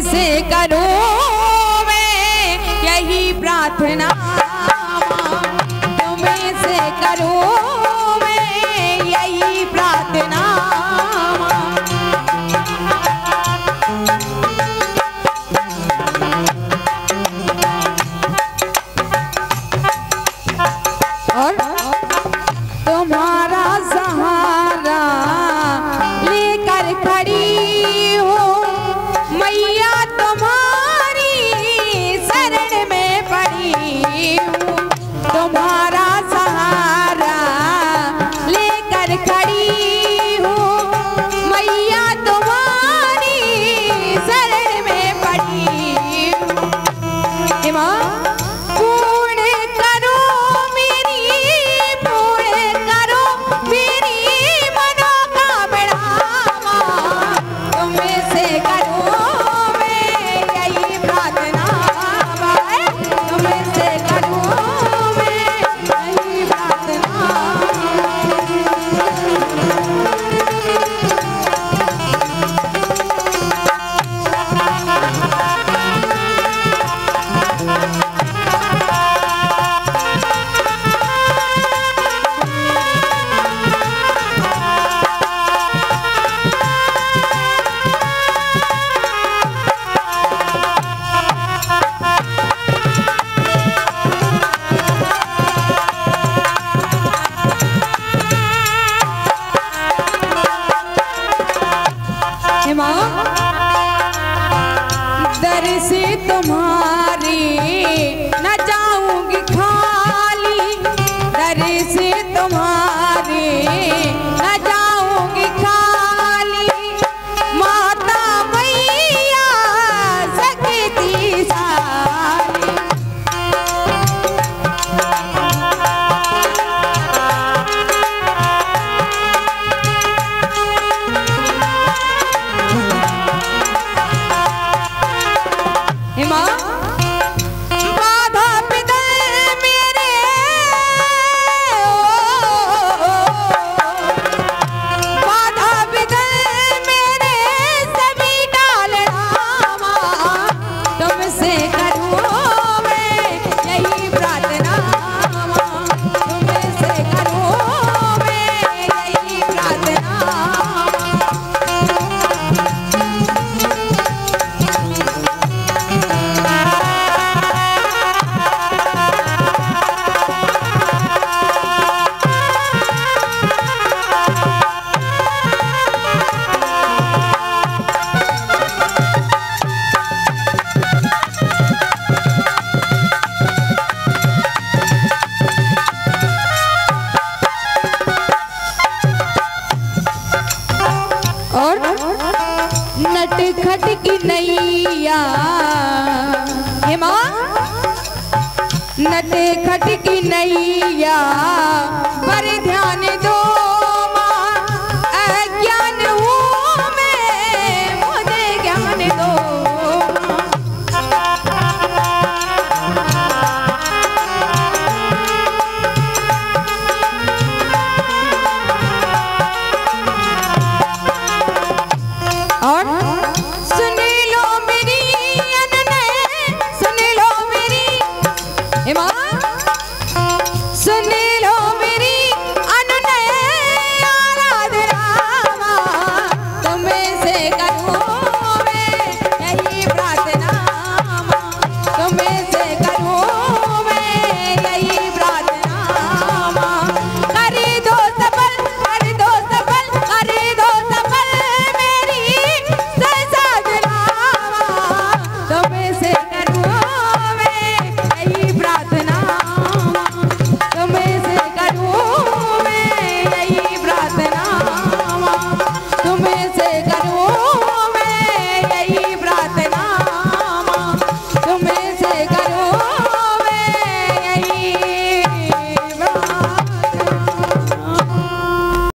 से करूं मैं यही प्रार्थना, तुम्हें से करूं मैं यही प्रार्थना। और तुम्हारा सहारा लेकर खड़ी हो मैया, तुम्हारी शरण में पड़ी हूँ। तुम्हारा सहारा लेकर खड़ी हूँ मैया, तुम्हारी शरण में पड़ी हूँ। माँ दर से तुम्हारी न जाऊंगी खाली, दर से तुम्हारी न जाऊंगी खाली। माता मैया सकती सारी, बाधा पिदल मेरे, बाधा पिदल मेरे सभी डाल रामा, तुमसे करूं मैं यही प्रार्थना, तुमसे करूं मैं यही प्रार्थना। और नटखट की नैया, हे माँ, नटखट की नैया पर ध्यान दो।